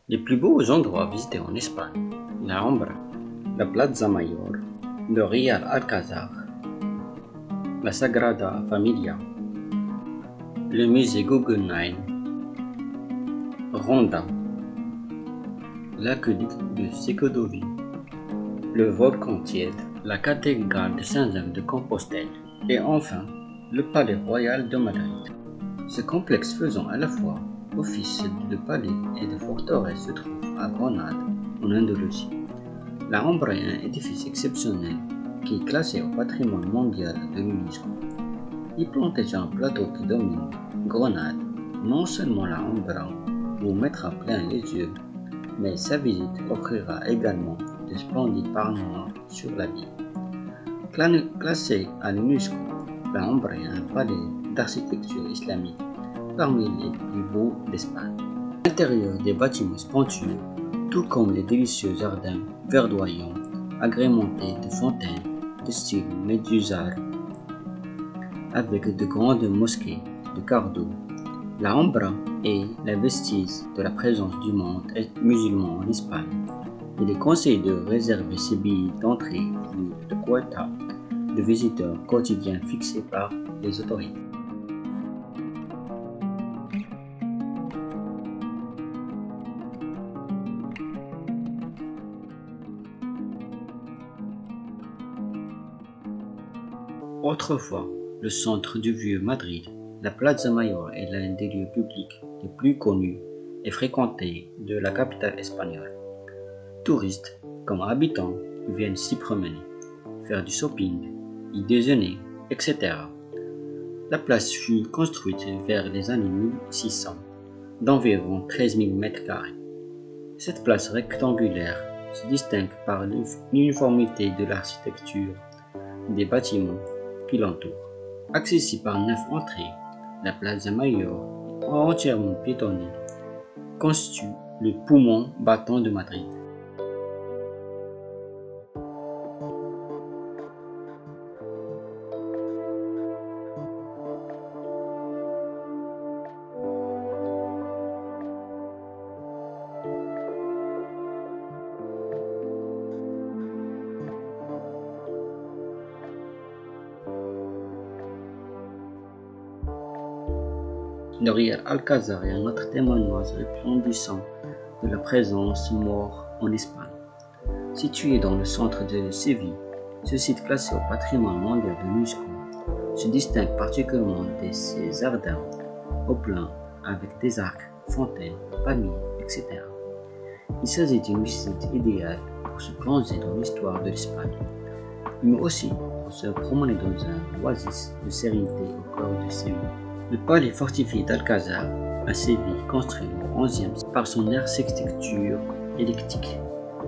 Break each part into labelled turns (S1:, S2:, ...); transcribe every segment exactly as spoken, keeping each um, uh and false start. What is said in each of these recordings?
S1: Les plus beaux endroits visités en Espagne: la Alhambra, la Plaza Mayor, le Real Alcázar, la Sagrada Familia, le musée Guggenheim, Ronda, l'aqueduc de Segovie, le volcan Tiède, la cathédrale de Saint-Jacques de Compostelle et enfin le palais royal de Madrid. Ce complexe faisant à la fois office de palais et de forteresse se trouve à Grenade, en Andalousie. La Alhambra est un édifice exceptionnel qui est classé au patrimoine mondial de l'UNESCO. Il est planté sur un plateau qui domine Grenade. Non seulement la Alhambra vous mettra plein les yeux, mais sa visite offrira également de splendides panorama sur la ville. Classé à l'UNESCO, la Alhambra est un palais d'architecture islamique parmi les plus beaux d'Espagne. L'intérieur des bâtiments splendides, tout comme les délicieux jardins verdoyants agrémentés de fontaines de style médusard, avec de grandes mosquées de carreaux d'eau. La Alhambra est la vestige de la présence du monde musulman en Espagne. Il est conseillé de réserver ses billets d'entrée vu le quota de visiteurs quotidiens fixés par les autorités. Autrefois, le centre du vieux Madrid, la Plaza Mayor est l'un des lieux publics les plus connus et fréquentés de la capitale espagnole. Touristes comme habitants viennent s'y promener, faire du shopping, y déjeuner, et cetera. La place fut construite vers les années mille six cents, d'environ treize mille mètres carrés. Cette place rectangulaire se distingue par l'uniformité de l'architecture des bâtiments qui l'entourent. Accessible par neuf entrées, la Plaza Mayor, entièrement piétonnée, constitue le poumon battant de Madrid. Le Real Alcázar est un autre témoignage resplendissant de la présence maure en Espagne. Situé dans le centre de Séville, ce site classé au patrimoine mondial de l'UNESCO se distingue particulièrement de ses jardins au plein avec des arcs, fontaines, palmiers, et cetera. Il s'agit d'une visite idéale pour se plonger dans l'histoire de l'Espagne, mais aussi pour se promener dans un oasis de sérénité au cœur de Séville. Le palais fortifié d'Alcázar à Séville, construit au onzième siècle par son architecture éclectique.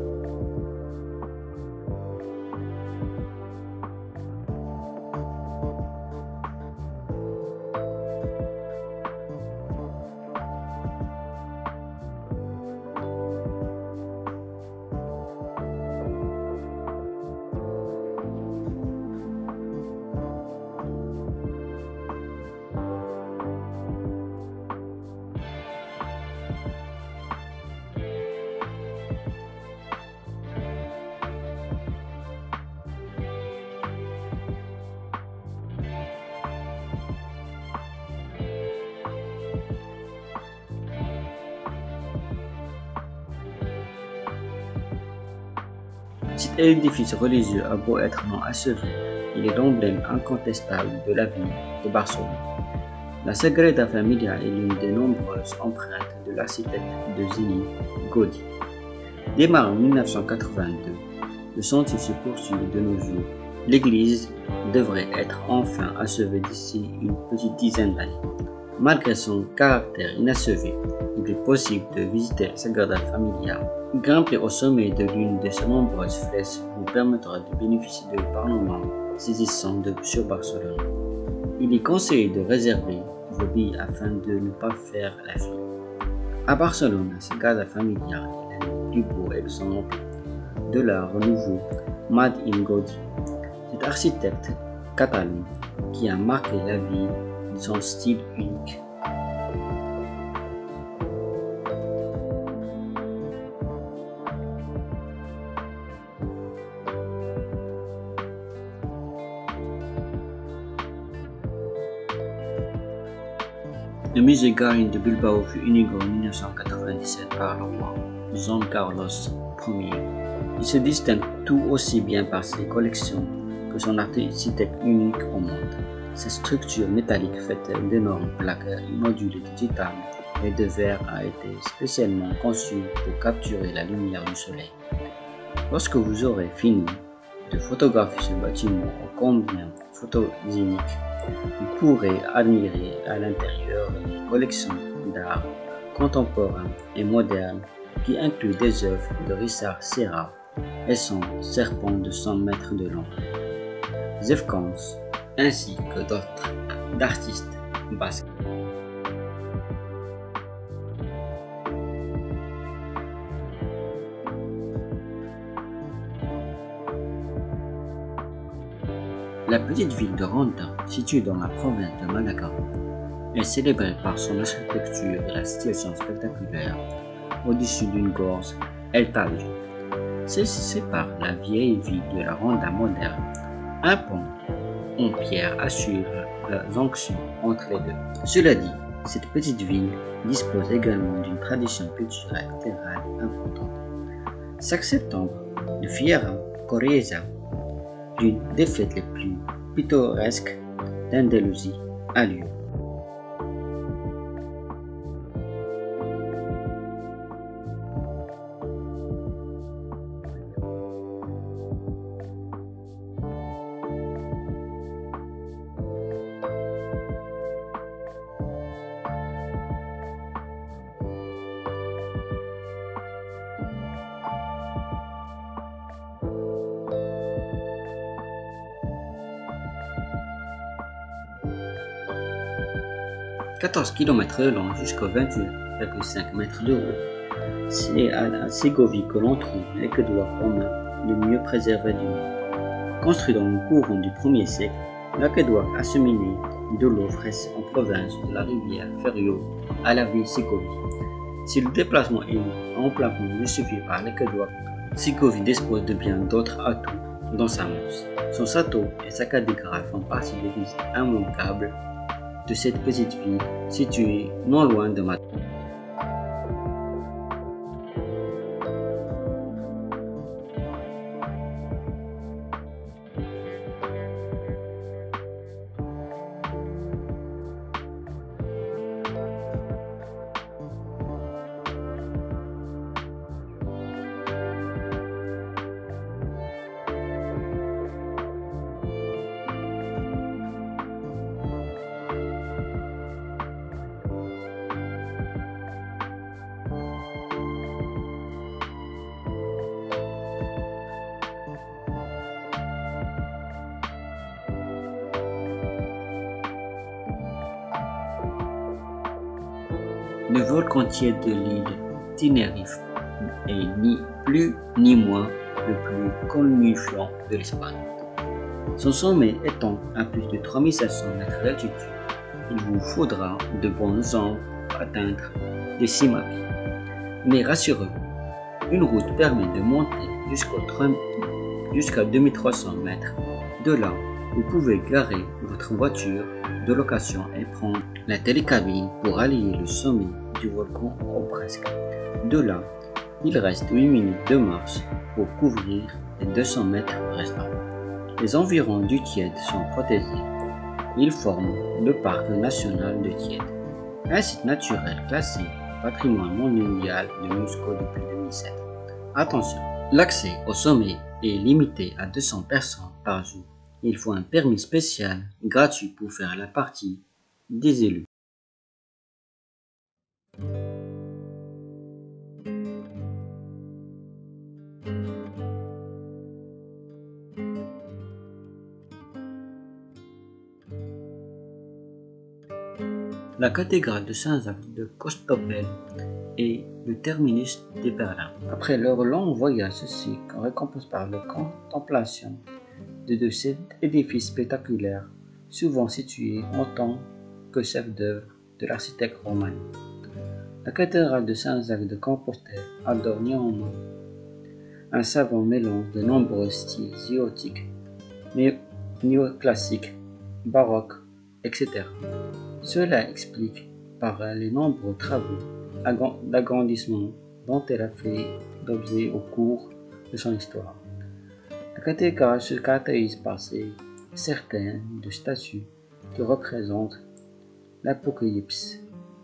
S1: Cet édifice religieux a beau être non achevé, il est l'emblème incontestable de la ville de Barcelone. La Sagrada Familia est l'une des nombreuses empreintes de l'architecte de génie Gaudí. Démarré en mille neuf cent quatre-vingt-deux, le chantier se poursuit de nos jours. L'église devrait être enfin achevée d'ici une petite dizaine d'années. Malgré son caractère inachevé, il est possible de visiter la Sagrada Familia. Grimper au sommet de l'une de ses nombreuses flèches vous permettra de bénéficier de panorama saisissant de sur Barcelone. Il est conseillé de réserver vos billets afin de ne pas faire la file. À Barcelone, la Sagrada Familia est l'un des plus beaux exemples de l'art nouveau Made in Gaudí. Cet architecte catalan qui a marqué la ville de son style unique. Le musée Garín de Bilbao fut inauguré en mille neuf cent quatre-vingt-dix-sept par le roi Juan Carlos Ier. Il se distingue tout aussi bien par ses collections que son architecture unique au monde. Cette structure métallique faite d'énormes plaques modulées de titane et de verre a été spécialement conçue pour capturer la lumière du soleil. Lorsque vous aurez fini de photographier ce bâtiment ô combien photogénique, vous pourrez admirer à l'intérieur les collections d'art contemporain et moderne qui incluent des œuvres de Richard Serra et son serpent de cent mètres de long, Zev Koons, ainsi que d'autres d'artistes basques. La petite ville de Ronda, située dans la province de Malaga, est célébrée par son architecture et la situation spectaculaire au-dessus d'une gorge, El Tajo. Celle-ci sépare la vieille ville de la Ronda moderne. Un pont en pierre assure la jonction entre les deux. Cela dit, cette petite ville dispose également d'une tradition culturelle théâtrale importante. Chaque septembre, le Fiera Corriesa, l'une des fêtes les plus pittoresques d'Andalousie, a lieu. quatorze kilomètres de long jusqu'à vingt-huit virgule cinq mètres de haut. C'est à la Ségovie que l'on trouve l'aqueduc romain le mieux préservé du monde. Construit dans le courant du premier siècle, l'aqueduc acheminait de l'eau fraîche en province de la rivière Ferio à la ville Ségovie. Si le déplacement est en plein fond ne suffit pas à l'aqueduc, Ségovie dispose de bien d'autres atouts dans sa manche. Son château et sa cathédrale font partie des visites immanquables de cette petite ville située non loin de Madrid. Le volcan tiède de l'île Tenerife est ni plus ni moins le plus connu-flanc de l'Espagne. Son sommet étant à plus de trois mille sept cents mètres d'altitude, il vous faudra de bons ans pour atteindre des cimes à pied. Mais rassurez-vous, une route permet de monter jusqu'à deux mille trois cents mètres. De là, vous pouvez garer votre voiture de location et prendre la télécabine pour allier le sommet du volcan au presque. De là, il reste huit minutes de marche pour couvrir les deux cents mètres restants. Les environs du Tiède sont protégés. Ils forment le parc national de Tiède, un site naturel classé patrimoine mondial de l'UNESCO depuis deux mille sept. Attention, l'accès au sommet est limité à deux cents personnes par jour. Il faut un permis spécial gratuit pour faire la partie des élus. La cathédrale de Saint-Jacques de Costopel est le terminus des pèlerins. Après leur long voyage, ceux-ci récompensent par la contemplation de cet édifice spectaculaire, souvent situé en tant que chef-d'œuvre de l'architecte romain. La cathédrale de Saint-Jacques de Compostelle adore néanmoins un savant mélange de nombreux styles gothiques, néoclassiques, baroques, et cetera. Cela explique par les nombreux travaux d'agrandissement dont elle a fait l'objet au cours de son histoire. La cathédrale se caractérise par ses certaines de statues qui représentent l'Apocalypse.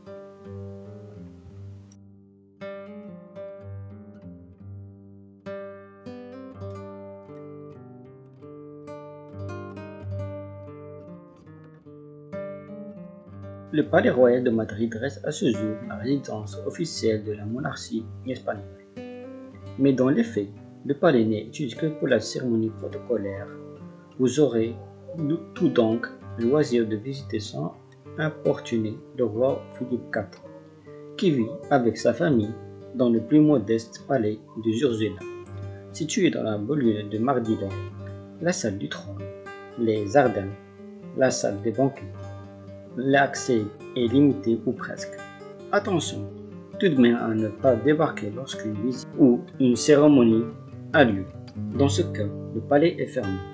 S1: Le Palais royal de Madrid reste à ce jour la résidence officielle de la monarchie espagnole. Mais dans les faits, le palais n'est utilisé que pour la cérémonie protocolaire. Vous aurez tout donc le loisir de visiter sans importuner le roi Philippe quatre, qui vit avec sa famille dans le plus modeste palais de Ursula, situé dans la banlieue de Madrid, la salle du trône, les Ardennes, la salle des banquets. L'accès est limité ou presque. Attention tout de même à ne pas débarquer lorsqu'une visite ou une cérémonie a lieu. Dans ce cas, le palais est fermé.